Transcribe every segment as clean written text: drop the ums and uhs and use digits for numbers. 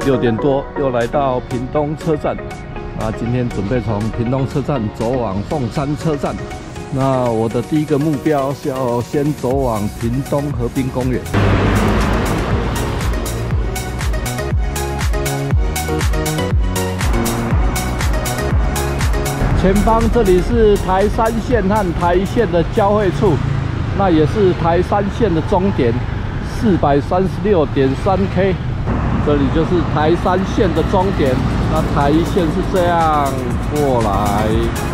6点多又来到屏东车站，那今天准备从屏东车站走往凤山车站。那我的第一个目标是要先走往屏东河滨公园。前方这里是台3线和台1线的交汇处，那也是台3线的终点，436.3K。 这里就是台3线的终点，那台1线是这样过来。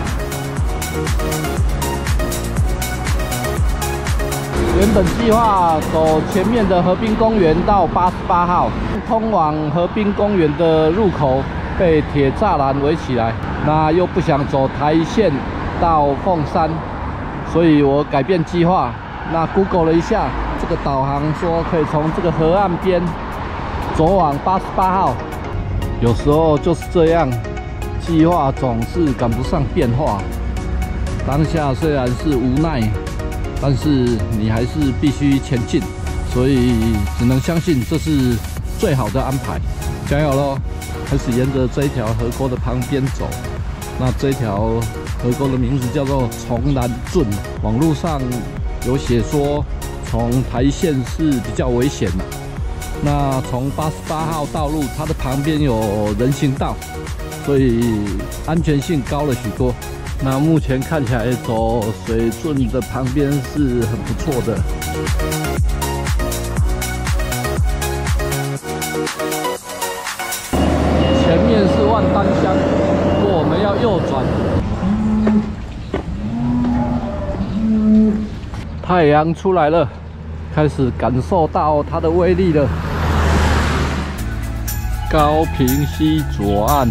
原本计划走前面的河滨公园到88号，通往河滨公园的入口被铁栅栏围起来，那又不想走台1线到凤山，所以我改变计划。那 Google 了一下，这个导航说可以从这个河岸边 走往88号，有时候就是这样，计划总是赶不上变化。当下虽然是无奈，但是你还是必须前进，所以只能相信这是最好的安排。加油咯！开始沿着这一条河沟的旁边走。那这条河沟的名字叫做崇南圳，网络上有写说从台1线是比较危险的。 那从88号道路，它的旁边有人行道，所以安全性高了许多。那目前看起来走水圳的旁边是很不错的。前面是万丹乡，不过我们要右转。太阳出来了，开始感受到它的威力了。 高屏溪左岸，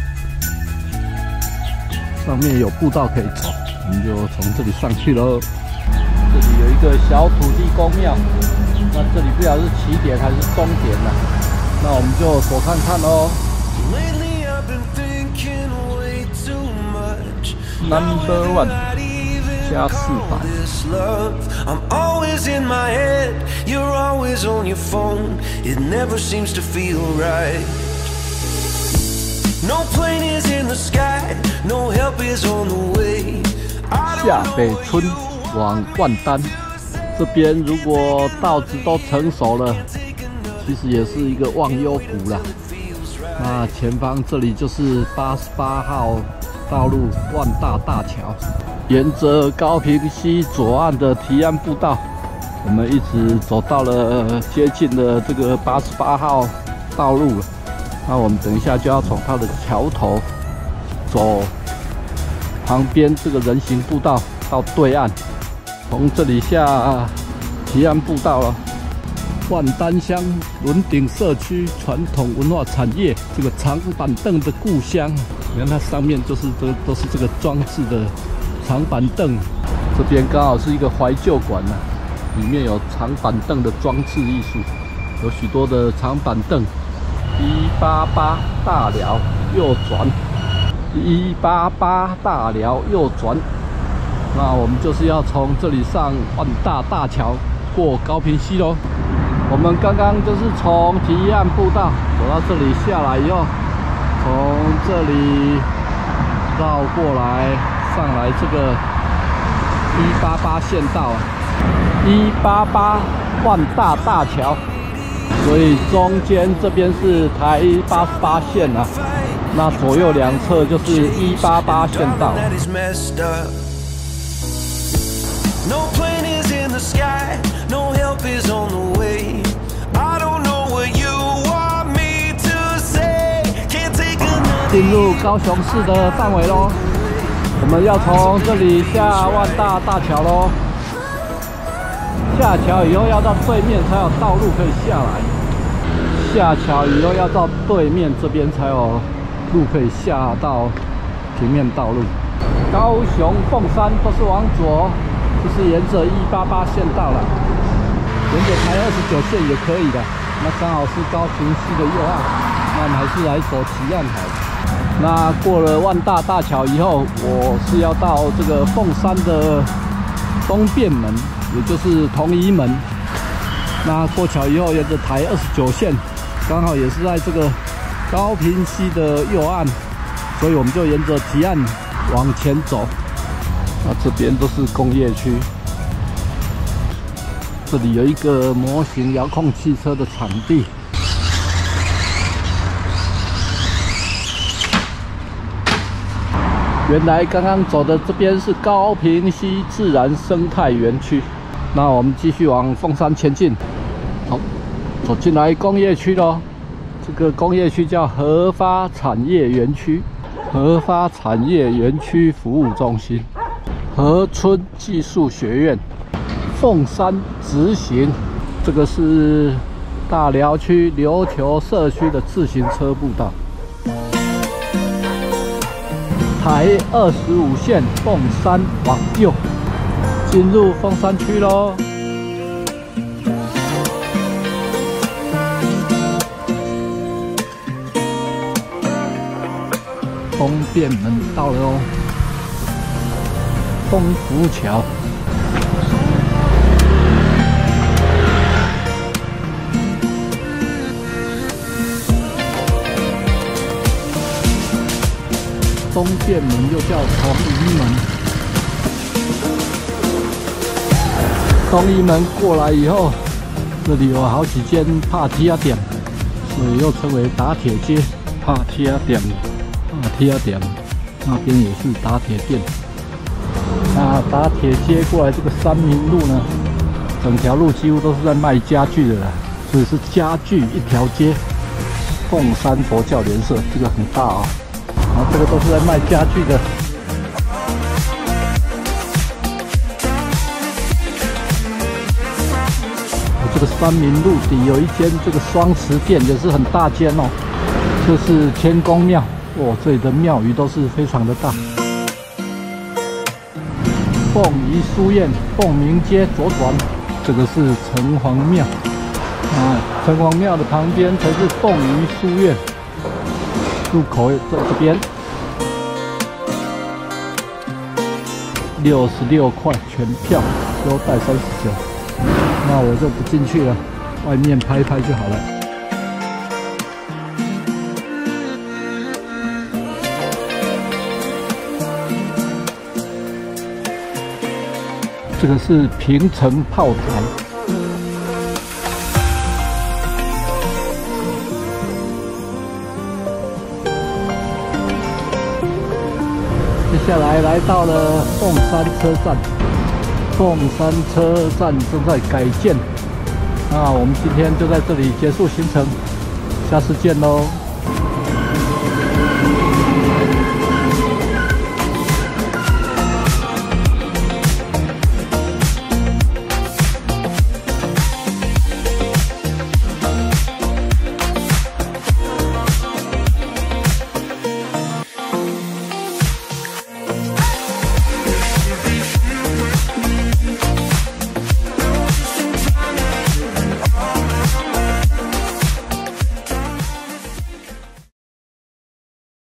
上面有步道可以走，我们就从这里上去喽。这里有一个小土地公庙，那这里不晓得是起点还是终点呢？那我们就走看看喽。Number 1加400。 I'm always in my head, you're always on your phone. It never seems to feel right. No plane is in the sky, no help is on the way. 下北村往万丹这边，如果稻子都成熟了，其实也是一个忘忧谷啦。那前方这里就是88号道路万大大桥。 沿着高屏溪左岸的堤岸步道，我们一直走到了接近了这个88号道路了。那我们等一下就要从它的桥头走旁边这个人行步道到对岸，从这里下堤岸步道了。万丹乡仑顶社区传统文化产业，这个长板凳的故乡。你看它上面就是都是这个装置的 长板凳，这边刚好是一个怀旧馆呢，里面有长板凳的装置艺术，有许多的长板凳。188大寮右转，188大寮右转。那我们就是要从这里上万大大桥，过高屏溪喽。我们刚刚就是从堤岸步道走到这里下来以后，从这里绕过来。 上来这个188县道，188万大大桥，所以中间这边是台88线啊，那左右两侧就是188县道。进入高雄市的范围咯。 我们要从这里下万大大桥喽，下桥以后要到对面才有道路可以下来，下桥以后要到对面这边才有路可以下到平面道路。高雄、凤山都是往左，就是沿着188县道了，沿着台29线也可以的。那刚好是高屏溪的右岸，那我们还是来走堤岸海。 那过了万大大桥以后，我是要到这个凤山的东便门，也就是同一门。那过桥以后，沿着台29线，刚好也是在这个高屏溪的右岸，所以我们就沿着吉岸往前走。那这边都是工业区，这里有一个模型遥控汽车的场地。原来刚刚走的这边是高屏溪自然生态园区。那我们继续往凤山前进。好，走进来工业区咯。这个工业区叫合发产业园区，合发产业园区服务中心，合村技术学院，凤山直行。这个是大寮区琉球社区的自行车步道。台25线凤山往右，进入凤山区咯。东便门到了哦，东福桥。东便门又叫同一门。东一门过来以后，这里有好几间帕提亚店，所以又称为打铁街。帕提亚店。那边也是打铁店。那打铁街过来这个三民路呢，整条路几乎都是在卖家具的啦，所以是家具一条街。凤山佛教联社这个很大哦，然后这个都是在卖家具的。这个三民路底有一间这个双慈店，也是很大间哦。这是天公庙。哦，这里的庙宇都是非常的大。凤仪书院凤鸣街左转，这个是城隍庙啊，城隍庙的旁边才是凤仪书院，入口在这边。66块全票，优待39。那我就不进去了，外面拍拍就好了。这个是平城炮台，接下来来到了凤山车站，凤山车站正在改建，那我们今天就在这里结束行程，下次见喽。